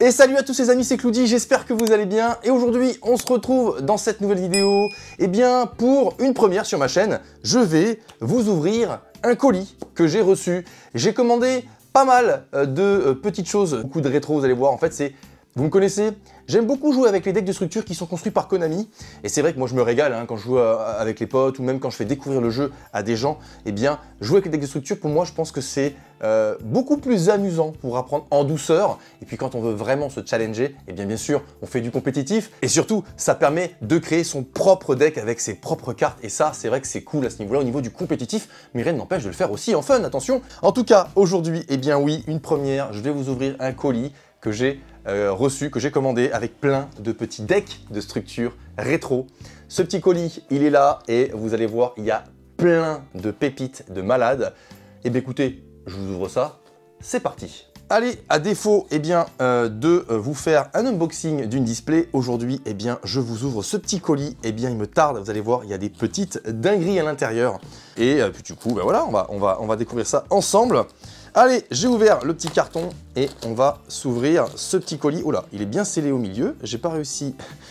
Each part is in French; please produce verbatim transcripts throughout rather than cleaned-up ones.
Et salut à tous les amis, c'est Cloudy, j'espère que vous allez bien. Et aujourd'hui, on se retrouve dans cette nouvelle vidéo, eh bien, pour une première sur ma chaîne, je vais vous ouvrir un colis que j'ai reçu. J'ai commandé pas mal de petites choses, beaucoup de rétro, vous allez voir, en fait, c'est... Vous me connaissez, j'aime beaucoup jouer avec les decks de structure qui sont construits par Konami. Et c'est vrai que moi je me régale hein, quand je joue avec les potes ou même quand je fais découvrir le jeu à des gens. Eh bien, jouer avec les decks de structure, pour moi, je pense que c'est euh, beaucoup plus amusant pour apprendre en douceur. Et puis quand on veut vraiment se challenger, eh bien bien sûr, on fait du compétitif. Et surtout, ça permet de créer son propre deck avec ses propres cartes. Et ça, c'est vrai que c'est cool à ce niveau-là, au niveau du compétitif. Mais rien n'empêche de le faire aussi en fun, attention. En tout cas, aujourd'hui, eh bien oui, une première, je vais vous ouvrir un colis que j'ai euh, reçu, que j'ai commandé avec plein de petits decks de structure rétro. Ce petit colis, il est là et vous allez voir, il y a plein de pépites de malades. Et bien écoutez, je vous ouvre ça, c'est parti. Allez, à défaut eh bien, euh, de vous faire un unboxing d'une display, aujourd'hui, eh bien, je vous ouvre ce petit colis. Eh bien, il me tarde, vous allez voir, il y a des petites dingueries à l'intérieur. Et euh, puis du coup, ben voilà, on va, on, va, on va découvrir ça ensemble. Allez, j'ai ouvert le petit carton et on va s'ouvrir ce petit colis. Oh là, il est bien scellé au milieu. J'ai pas réussi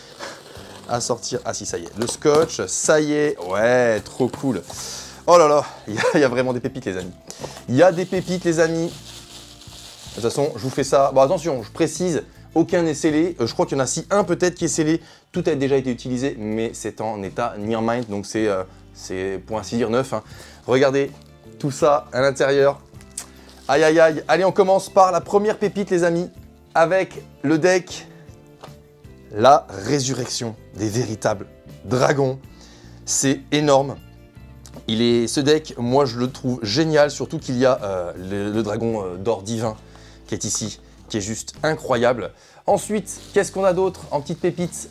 à sortir. Ah si, ça y est, le scotch, ça y est. Ouais, trop cool. Oh là là, il y, y a vraiment des pépites, les amis. Il y a des pépites, les amis. De toute façon, je vous fais ça. Bon, attention, je précise, aucun n'est scellé. Euh, je crois qu'il y en a si un peut-être qui est scellé. Tout a déjà été utilisé, mais c'est en état near mint, donc c'est, euh, pour ainsi dire, neuf. Hein. Regardez tout ça à l'intérieur. Aïe aïe aïe, allez on commence par la première pépite les amis, avec le deck La Résurrection des véritables dragons. C'est énorme. Il est, ce deck, moi je le trouve génial, surtout qu'il y a euh, le, le dragon euh, d'or divin qui est ici, qui est juste incroyable. Ensuite, qu'est-ce qu'on a d'autre en petites pépites?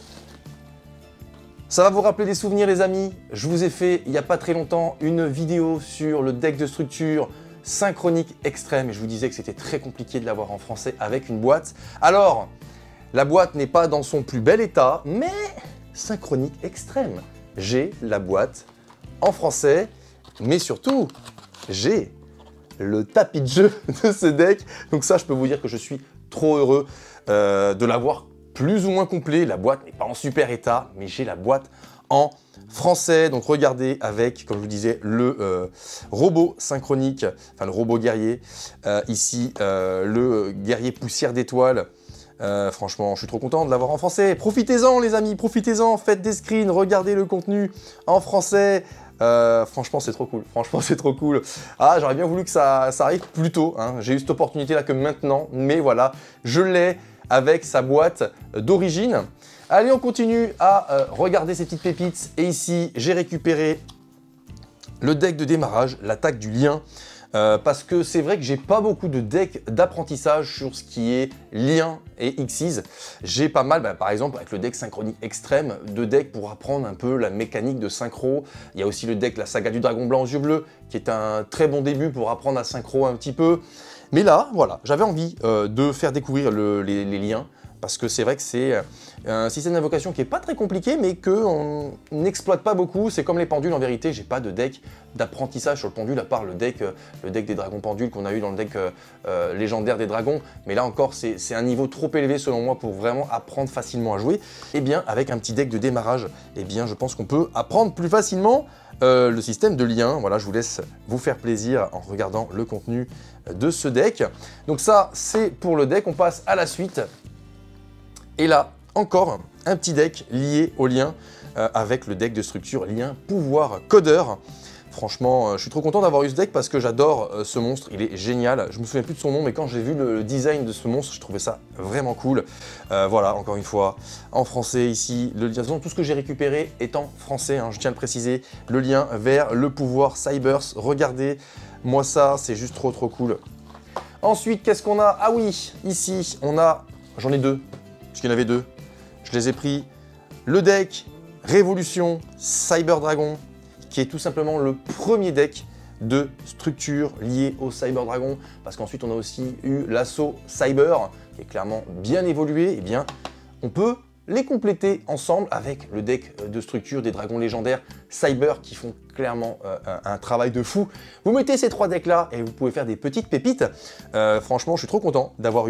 Ça va vous rappeler des souvenirs les amis. Je vous ai fait, il n'y a pas très longtemps, une vidéo sur le deck de structure Synchronique Extrême, et je vous disais que c'était très compliqué de l'avoir en français avec une boîte. Alors, la boîte n'est pas dans son plus bel état, mais Synchronique Extrême. J'ai la boîte en français, mais surtout, j'ai le tapis de jeu de ce deck. Donc ça, je peux vous dire que je suis trop heureux euh, de l'avoir plus ou moins complet. La boîte n'est pas en super état, mais j'ai la boîte en français. Donc regardez avec, comme je vous disais, le euh, robot synchronique, enfin le robot guerrier. Euh, ici, euh, le guerrier poussière d'étoiles. Euh, franchement, je suis trop content de l'avoir en français. Profitez-en les amis, profitez-en, faites des screens, regardez le contenu en français. Euh, franchement, c'est trop cool. Franchement, c'est trop cool. Ah, j'aurais bien voulu que ça, ça arrive plus tôt. Hein. J'ai eu cette opportunité-là que maintenant, mais voilà, je l'ai avec sa boîte d'origine. Allez, on continue à euh, regarder ces petites pépites. Et ici, j'ai récupéré le deck de démarrage, l'attaque du lien. Euh, parce que c'est vrai que j'ai pas beaucoup de decks d'apprentissage sur ce qui est lien et Xyz. J'ai pas mal, bah, par exemple, avec le deck Synchronique Extrême, de decks pour apprendre un peu la mécanique de synchro. Il y a aussi le deck La Saga du Dragon Blanc aux yeux bleus, qui est un très bon début pour apprendre à synchro un petit peu. Mais là, voilà, j'avais envie euh, de faire découvrir le, les, les liens. Parce que c'est vrai que c'est un système d'invocation qui n'est pas très compliqué, mais qu'on n'exploite pas beaucoup. C'est comme les pendules, en vérité, j'ai pas de deck d'apprentissage sur le pendule, à part le deck, le deck des dragons pendules qu'on a eu dans le deck euh, légendaire des dragons. Mais là encore, c'est un niveau trop élevé selon moi pour vraiment apprendre facilement à jouer. Et bien, avec un petit deck de démarrage, eh bien, je pense qu'on peut apprendre plus facilement euh, le système de lien. Voilà, je vous laisse vous faire plaisir en regardant le contenu de ce deck. Donc ça, c'est pour le deck. On passe à la suite. Et là, encore un petit deck lié au lien euh, avec le deck de structure lien pouvoir codeur. Franchement, euh, je suis trop content d'avoir eu ce deck parce que j'adore euh, ce monstre, il est génial. Je me souviens plus de son nom, mais quand j'ai vu le, le design de ce monstre, je trouvais ça vraiment cool. Euh, voilà, encore une fois, en français ici, le lien, tout ce que j'ai récupéré est en français, hein, je tiens à le préciser. Le lien vers le pouvoir Cybers, regardez, moi ça, c'est juste trop trop cool. Ensuite, qu'est-ce qu'on a? Ah oui, ici, on a, j'en ai deux. Parce qu'il y en avait deux, je les ai pris. Le deck Révolution Cyber Dragon, qui est tout simplement le premier deck de structure lié au Cyber Dragon, parce qu'ensuite on a aussi eu l'assaut Cyber, qui est clairement bien évolué. Et bien, on peut les compléter ensemble avec le deck de structure des dragons légendaires Cyber, qui font clairement euh, un, un travail de fou. Vous mettez ces trois decks là et vous pouvez faire des petites pépites. Euh, franchement, je suis trop content d'avoir eu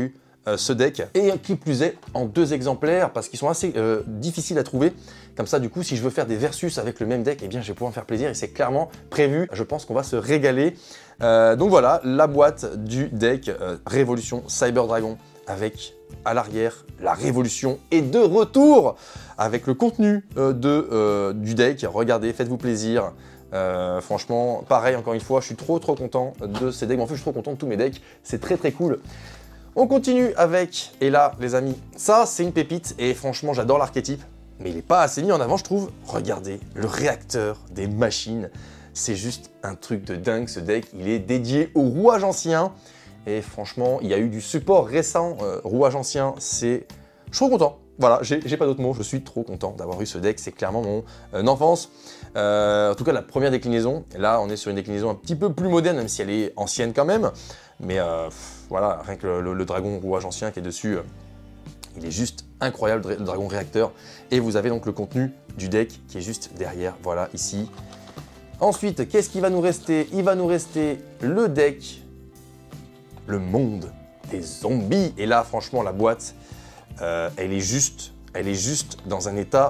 euh, ce deck, et qui plus est en deux exemplaires, parce qu'ils sont assez euh, difficiles à trouver. Comme ça, du coup, si je veux faire des versus avec le même deck, eh bien, je vais pouvoir me faire plaisir, et c'est clairement prévu. Je pense qu'on va se régaler. Euh, donc voilà, la boîte du deck euh, Révolution Cyber Dragon, avec à l'arrière la Révolution est de retour avec le contenu euh, de, euh, du deck. Regardez, faites-vous plaisir. Euh, franchement, pareil, encore une fois, je suis trop trop content de ces decks. En fait, je suis trop content de tous mes decks. C'est très très cool. On continue avec, et là, les amis, ça c'est une pépite et franchement, j'adore l'archétype, mais il n'est pas assez mis en avant, je trouve. Regardez, le réacteur des machines. C'est juste un truc de dingue, ce deck. Il est dédié au rouage ancien. Et franchement, il y a eu du support récent, euh, rouage ancien, c'est... Je suis trop content. Voilà, j'ai pas d'autres mots, je suis trop content d'avoir eu ce deck, c'est clairement mon euh, enfance. Euh, en tout cas, la première déclinaison, là, on est sur une déclinaison un petit peu plus moderne, même si elle est ancienne quand même. Mais euh, voilà, rien que le, le, le dragon rouage ancien qui est dessus, euh, il est juste incroyable, le dragon réacteur. Et vous avez donc le contenu du deck qui est juste derrière, voilà, ici. Ensuite, qu'est-ce qui va nous rester? Il va nous rester le deck... le monde des zombies. Et là, franchement, la boîte, euh, elle est juste, elle est juste dans un état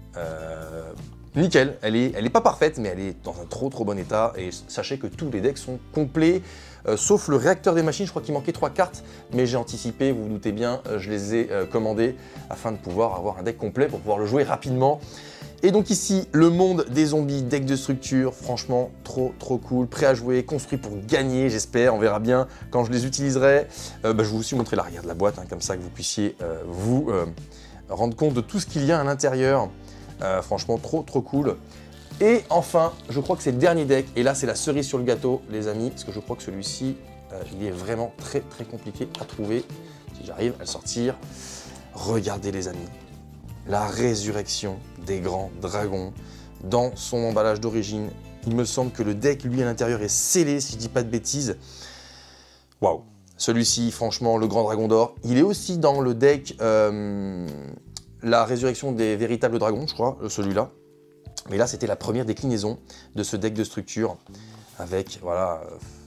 euh, nickel. Elle est, elle est pas parfaite, mais elle est dans un trop trop bon état. Et sachez que tous les decks sont complets, euh, sauf le réacteur des machines. Je crois qu'il manquait trois cartes, mais j'ai anticipé. Vous vous doutez bien, euh, je les ai euh, commandées afin de pouvoir avoir un deck complet pour pouvoir le jouer rapidement. Et donc ici, le monde des zombies, deck de structure, franchement, trop trop cool, prêt à jouer, construit pour gagner, j'espère, on verra bien quand je les utiliserai. Euh, bah, je vais aussi vous montrer l'arrière de la boîte, hein, comme ça que vous puissiez euh, vous euh, rendre compte de tout ce qu'il y a à l'intérieur. Euh, franchement, trop trop cool. Et enfin, je crois que c'est le dernier deck, et là c'est la cerise sur le gâteau, les amis, parce que je crois que celui-ci, euh, il est vraiment très très compliqué à trouver, si j'arrive à le sortir. Regardez les amis. La résurrection des grands dragons dans son emballage d'origine. Il me semble que le deck, lui, à l'intérieur est scellé, si je dis pas de bêtises. Waouh! Celui-ci, franchement, le grand dragon d'or. Il est aussi dans le deck euh, la résurrection des véritables dragons, je crois, celui-là. Mais là, c'était la première déclinaison de ce deck de structure. Avec, voilà,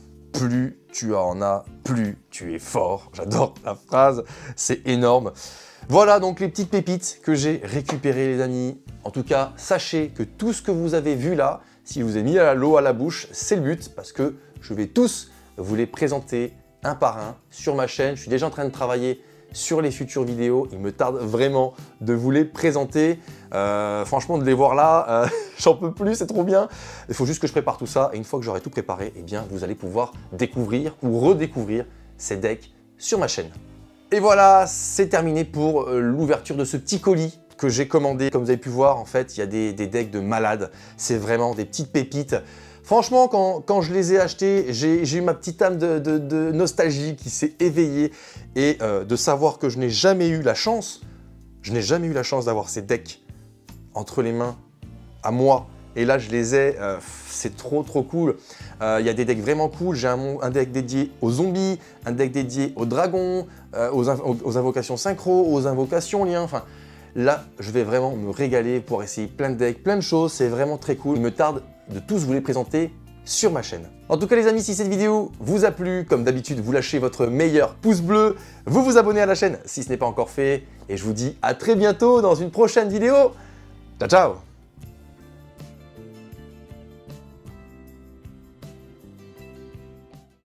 plus tu en as, plus tu es fort. J'adore la phrase, c'est énorme. Voilà donc les petites pépites que j'ai récupérées, les amis. En tout cas, sachez que tout ce que vous avez vu là, si je vous ai mis l'eau à la bouche, c'est le but, parce que je vais tous vous les présenter un par un sur ma chaîne. Je suis déjà en train de travailler sur les futures vidéos. Il me tarde vraiment de vous les présenter. Euh, franchement, de les voir là, euh, j'en peux plus, c'est trop bien. Il faut juste que je prépare tout ça, et une fois que j'aurai tout préparé, eh bien, vous allez pouvoir découvrir ou redécouvrir ces decks sur ma chaîne. Et voilà, c'est terminé pour l'ouverture de ce petit colis que j'ai commandé. Comme vous avez pu voir, en fait, il y a des, des decks de malades. C'est vraiment des petites pépites. Franchement, quand, quand je les ai achetés, j'ai eu ma petite âme de, de, de nostalgie qui s'est éveillée. Et euh, de savoir que je n'ai jamais eu la chance, je n'ai jamais eu la chance d'avoir ces decks entre les mains à moi. Et là, je les ai, euh, c'est trop trop cool. Il euh, y a des decks vraiment cool. J'ai un, un deck dédié aux zombies, un deck dédié aux dragons, euh, aux, aux invocations synchro, aux invocations liens. Enfin, là, je vais vraiment me régaler pour essayer plein de decks, plein de choses. C'est vraiment très cool. Il me tarde de tous vous les présenter sur ma chaîne. En tout cas, les amis, si cette vidéo vous a plu, comme d'habitude, vous lâchez votre meilleur pouce bleu, vous vous abonnez à la chaîne si ce n'est pas encore fait. Et je vous dis à très bientôt dans une prochaine vidéo. Ciao, ciao!